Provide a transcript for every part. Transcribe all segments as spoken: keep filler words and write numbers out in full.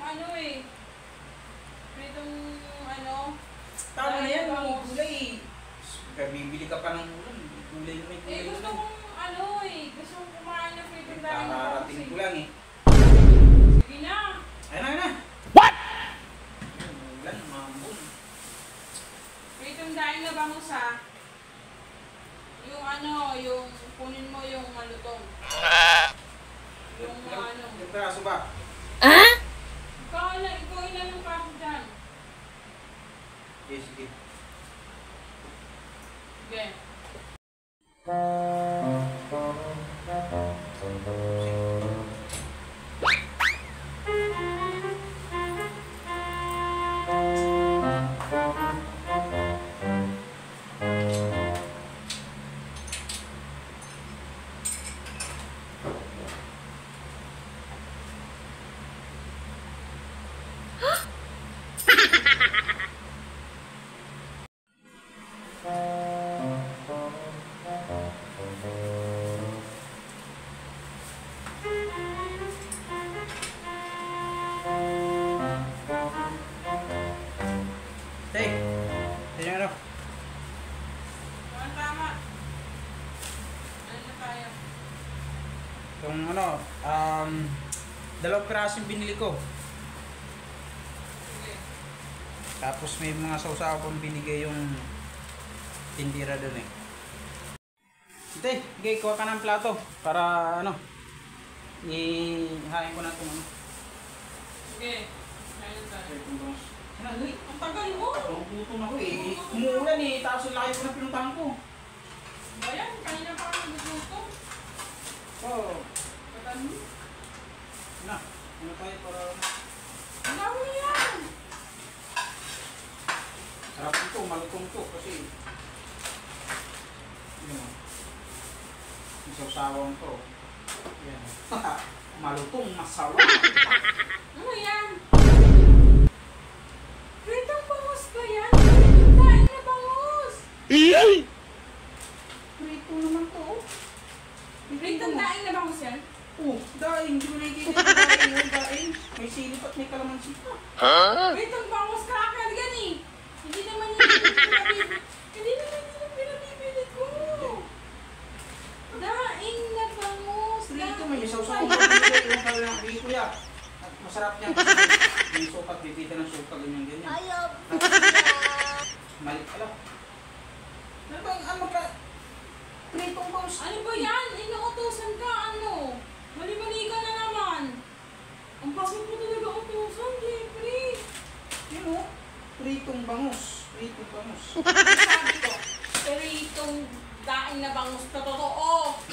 ano eh. Pritong ano. Tama na yan, mga gulay. Kaya bibili ka pa ng ulam. Gulay na may gulay. Eh gusto kong ano eh. Gusto kong kumain ng pritong dahil na Kakarating ko lang eh. Sige na. Ayun na, ayun na. What? Ulan, mambun. Pritong dahil na bangus ha. Yung ano, yung kunin mo yung malutong. Yung mga ano. Yung peraso ba? Ah? Ikaw na, ikaw ilan yung kaso dyan. Okay, sige. Sige. Hey, tingnan ano? Tama, tama. Ano na tayo? Yung ano, um, dalawang piraso yung binili ko. Sige. Tapos may mga sausaw pang binigay yung tindira doon eh. Ite, okay, kuha ka ng plato para ano, ihain ko na itong ano. Sige. Ayun tayo. Ano, uy, Ang tagal mo. nagugutom ako eh. Umuulan eh, tapos yung laki ko na pinuntahan ko. Bayan, kanina pa ako nagugutom. Oo. Patan mo. Na, ano tayo para... Ang dami na yan. Sarap ito, malutong to kasi... Yun o. Yung sawsawang to. Yan. Malutong, masawa. Ano yan? Pritong bangus ba yan? Dahil na bangus. Prito naman to. Pritong dahil na bangus yan? Oh, daing. Hindi mo nakikita yung daing. Yung daing. May silip at may kalamansi pa. Pritong bangus cracker yan eh. Hindi naman yun yung pinabibili. Hindi naman yun yung pinabibili ko. Daing na bangus. Prito mo yung sawsaw. Yung kalalang bili ko yan. At masarap niya. Yung sukat, bibita ng sukat. Ganyan, ganyan. Ayaw. Mali pala. Ano bang, ano ka? Pritong bangus. Ano ba yan? Inuutosan ka ano? Mali-mali ka na naman. Ang bakit mo talaga utusan, Jeffrey? Yun o. Pritong bangus. Pritong bangus. Sabi ko, pritong daing na bangus na totoo.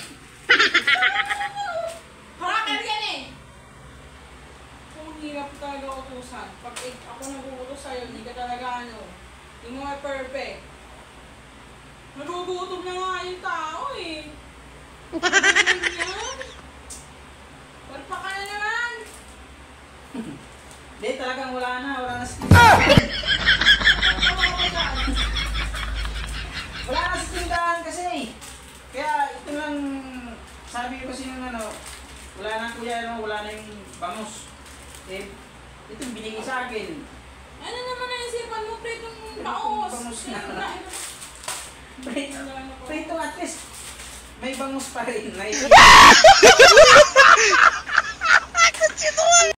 Cracker yan eh. Kung hirap talaga utusan. Pag eh, ako nag-uutos sa'yo, hindi ka talaga ano. Hindi mo may perfect. Nagugutom na nga yung tao eh. Ano yan? Parpa ka na naman. Hindi, talagang wala na. Wala na sa Wala na sa tindahan kasi. Kaya ito lang, sabi ko kasi yung ano, wala na kuya, ano, wala na yung bangus. Eh, ito binigay sa akin. Ano naman na isipan mo, pritong Pritong baos? bangus na. Pritong daing na Prito, prito at least, may bangus pa rin. May